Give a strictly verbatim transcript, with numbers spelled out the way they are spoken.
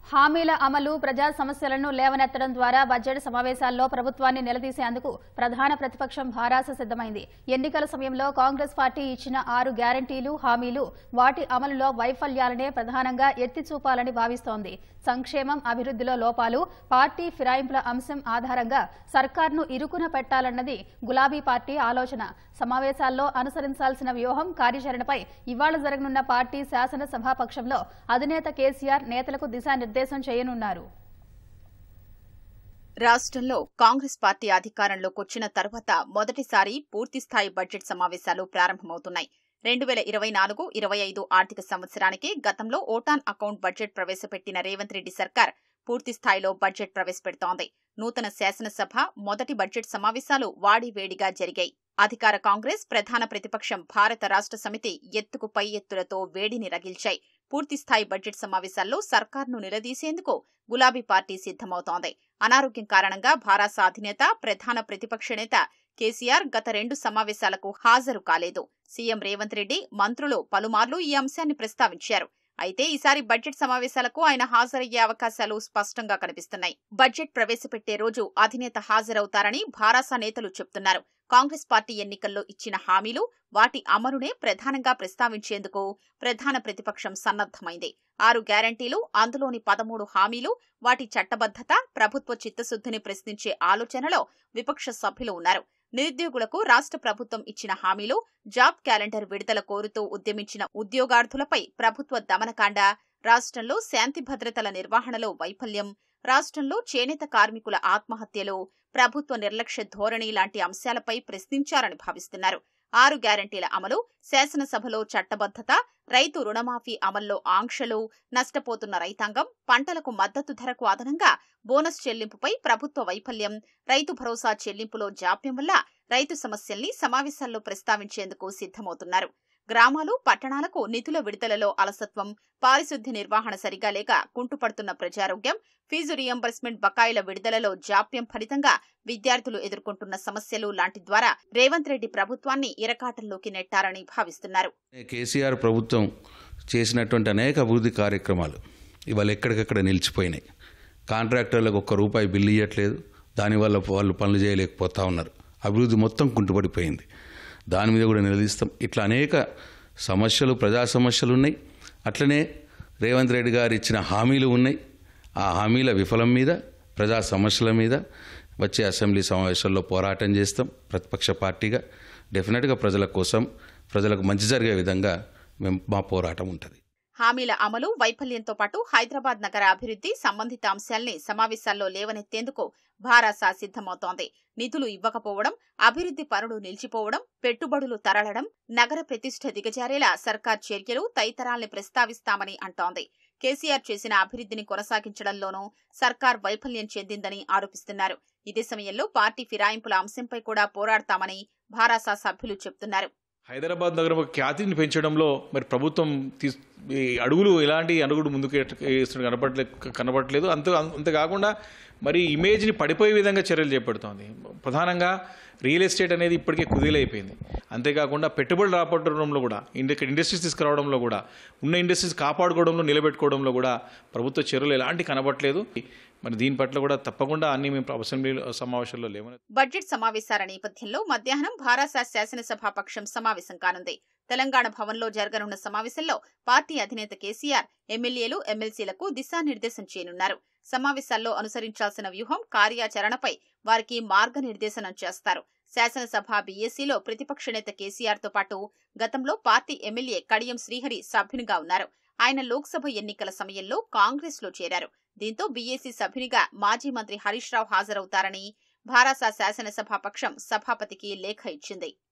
హామీల అమలు ప్రజా సమస్యలను లేవనెత్తడం ద్వారా బడ్జెట్ సమావేశాల్లో ప్రభుత్వాన్ని నిలదీసేందుకు ప్రధాన ప్రతిపక్షం భారాస సిద్ధమైంది. ఎన్నికల సమయంలో కాంగ్రెస్ పార్టీ ఇచ్చిన ఆరు గ్యారంటీలు, హామీలు, వాటి అమలులో వైఫల్యాలనే ప్రధానంగా ఎత్తి చూపాలని భావిస్తోంది. సంక్షేమం, అభివృద్ధిలో లోపాలు, పార్టీ ఫిరాయింపుల అంశం ఆధారంగా సర్కార్ను ఇరుకున పెట్టాలన్నది గులాబీ పార్టీ ఆలోచన. సమావేశాల్లో అనుసరించాల్సిన వ్యూహం, కార్యాచరణపై ఇవాళ జరగనున్న పార్టీ శాసనసభాపక్షంలో అధినేత కేసీఆర్ నేతలకు దిశానిర్దేశం చేయనున్నారు. రాష్ట్రంలో కాంగ్రెస్ పార్టీ అధికారంలోకి వచ్చిన తర్వాత మొదటిసారి పూర్తిస్థాయి బడ్జెట్ సమావేశాలు ప్రారంభమవుతున్నాయి. రెండు వేల ఇరవై నాలుగు ఇరవై ఐదు ఆర్థిక సంవత్సరానికి గతంలో ఓటాన్ అకౌంట్ బడ్జెట్ ప్రవేశపెట్టిన రేవంత్ రెడ్డి సర్కార్ పూర్తిస్థాయిలో బడ్జెట్ ప్రవేశపెడుతోంది. నూతన శాసనసభ మొదటి బడ్జెట్ సమావేశాలు వాడివేడిగా జరిగాయి. అధికార కాంగ్రెస్, ప్రధాన ప్రతిపక్షం భారత రాష్ట్ర సమితి ఎత్తుకు పై ఎత్తులతో వేడిని రగిల్చాయి. పూర్తిస్థాయి బడ్జెట్ సమావేశాల్లో సర్కార్ను నిలదీసేందుకు గులాబీ పార్టీ సిద్ధమవుతోంది. అనారోగ్యం కారణంగా భారాస అధినేత, ప్రధాన ప్రతిపక్ష నేత కేసీఆర్ గత రెండు సమావేశాలకు హాజరు కాలేదు. సీఎం రేవంత్ రెడ్డి, మంత్రులు పలుమార్లు ఈ అంశాన్ని ప్రస్తావించారు. అయితే ఈసారి బడ్జెట్ సమావేశాలకు ఆయన హాజరయ్యే అవకాశాలు స్పష్టంగా కనిపిస్తున్నాయి. బడ్జెట్ ప్రవేశపెట్టే రోజు అధినేత హాజరవుతారని భారాస నేతలు చెబుతున్నారు. కాంగ్రెస్ పార్టీ ఎన్నికల్లో ఇచ్చిన హామీలు, వాటి అమలునే ప్రధానంగా ప్రస్తావించేందుకు ప్రధాన ప్రతిపక్షం సన్నద్దమైంది. ఆరు గ్యారంటీలు, అందులోని పదమూడు హామీలు, వాటి చట్టబద్దత, ప్రభుత్వ చిత్తశుద్ధిని ప్రశ్నించే ఆలోచనలో విపక్ష సభ్యులు ఉన్నారు. నిరుద్యోగులకు రాష్ట్ర ప్రభుత్వం ఇచ్చిన హామీలు, జాబ్ క్యాలెండర్ విడుదల కోరుతూ ఉద్యమించిన ఉద్యోగార్థులపై ప్రభుత్వ దమనకాండ, రాష్ట్రంలో శాంతి భద్రతల నిర్వహణలో వైఫల్యం, రాష్ట్రంలో చేనేత కార్మికుల ఆత్మహత్యలు, ప్రభుత్వ నిర్లక్ష్య ధోరణి లాంటి అంశాలపై ప్రశ్నించారని భావిస్తున్నారు. ఆరు గ్యారంటీల అమలు, శాసనసభలో చట్టబద్దత, రైతు రుణమాఫీ అమల్లో ఆంక్షలు, నష్టపోతున్న రైతాంగం, పంటలకు మద్దతు ధరకు అదనంగా బోనస్ చెల్లింపుపై ప్రభుత్వ వైఫల్యం, రైతు భరోసా చెల్లింపులో జాప్యం వల్ల రైతు సమస్యల్ని సమావేశాల్లో ప్రస్తావించేందుకు సిద్ధమవుతున్నారు. గ్రామాలు, పట్టణాలకు నిధుల విడుదలలో అలసత్వం, పారిశుద్ధ్య నిర్వహణ సరిగా లేక కుంటుపడుతున్న ప్రజారోగ్యం, ఫీజు రియంబర్స్మెంట్ బకాయిల విడుదలలో జాప్యం ఫలితంగా విద్యార్థులు ఎదుర్కొంటున్న సమస్యలు లాంటి ద్వారా రేవంత్ రెడ్డి ప్రభుత్వాన్ని ఇరకాటంలోకి నెట్టారని భావిస్తున్నారు. కేసీఆర్ ప్రభుత్వం చేసినటువంటి అనేక అభివృద్ధి కార్యక్రమాలు ఇవాళ ఎక్కడికక్కడ నిలిచిపోయినాయి. కాంట్రాక్టర్లకు ఒక్క రూపాయి బిల్లు ఇవ్వట్లేదు. దానివల్ల వాళ్ళు పనులు చేయలేకపోతా ఉన్నారు. అభివృద్ధి మొత్తం కుంటుపడిపోయింది. దాని మీద కూడా నిలదీస్తాం. ఇట్లా అనేక సమస్యలు, ప్రజా సమస్యలు ఉన్నాయి. అట్లనే రేవంత్ రెడ్డి గారు ఇచ్చిన హామీలు ఉన్నాయి. ఆ హామీల విఫలం మీద, ప్రజా సమస్యల మీద వచ్చే అసెంబ్లీ సమావేశాల్లో పోరాటం చేస్తాం. ప్రతిపక్ష పార్టీగా డెఫినెట్గా ప్రజల కోసం, ప్రజలకు మంచి జరిగే విధంగా మేము మా పోరాటం ఉంటుంది. హామీల అమలు, వైఫల్యంతో పాటు హైదరాబాద్ నగర అభివృద్ధి సంబంధిత అంశాల్ని సమావేశాల్లో లేవనెత్తేందుకు భారాస సిద్ధమవుతోంది. నిధులు ఇవ్వకపోవడం, అభివృద్ధి పనులు నిలిచిపోవడం, పెట్టుబడులు తరలడం, నగర ప్రతిష్ఠ దిగజారేలా సర్కార్ చర్యలు తదితరాల్ని ప్రస్తావిస్తామని అంటోంది. కేసీఆర్ చేసిన అభివృద్ధిని కొనసాగించడంలోనూ సర్కార్ వైఫల్యం చెందిందని ఆరోపిస్తున్నారు. ఇదే సమయంలో పార్టీ ఫిరాయింపుల అంశంపై కూడా పోరాడతామని భారాస సభ్యులు చెబుతున్నారు. హైదరాబాద్ నగరం ఖ్యాతిని పెంచడంలో మరి ప్రభుత్వం అడుగులు ఎలాంటి అడుగులు ముందుకు కనపడలే కనపడలేదు అంత అంతేకాకుండా మరి ఇమేజ్ని పడిపోయే విధంగా చర్యలు చేపడుతోంది. ప్రధానంగా రియల్ ఎస్టేట్ అనేది ఇప్పటికే కుదేలైపోయింది. అంతేకాకుండా పెట్టుబడులు రాబట్టడంలో కూడా, ఇండస్ట్రీస్ తీసుకురావడంలో కూడా, ఉన్న ఇండస్ట్రీస్ కాపాడుకోవడంలో, నిలబెట్టుకోవడంలో కూడా ప్రభుత్వ చర్యలు ఎలాంటి కనబడలేదు. మరి దీని పట్ల కూడా తప్పకుండా అన్ని మేము అసెంబ్లీ సమావేశాల్లో లేవని. బడ్జెట్ సమావేశాల నేపథ్యంలో మధ్యాహ్నం భారాస శాసనసభా పక్షం సమావేశం కానుంది. తెలంగాణ భవన్లో జరగనున్న సమావేశంలో పార్టీ అధినేత కేసీఆర్ ఎమ్మెల్యేలు, ఎమ్మెల్సీలకు దిశానిర్దేశం చేయనున్నారు. సమావేశాల్లో అనుసరించాల్సిన వ్యూహం, కార్యాచరణపై వారికి మార్గనిర్దేశనం చేస్తారు. శాసనసభ బీఏసీలో ప్రతిపక్ష నేత కేసీఆర్ తో పాటు గతంలో పార్టీ ఎమ్మెల్యే కడియం శ్రీహరి సభ్యునిగా ఉన్నారు. ఆయన లోక్సభ ఎన్నికల సమయంలో కాంగ్రెస్ లో చేరారు. దీంతో బీఏసీ సభ్యునిగా మాజీ మంత్రి హరీష్ రావు హాజరవుతారని భారాస శాసనసభాపక్షం సభాపతికి లేఖ ఇచ్చింది.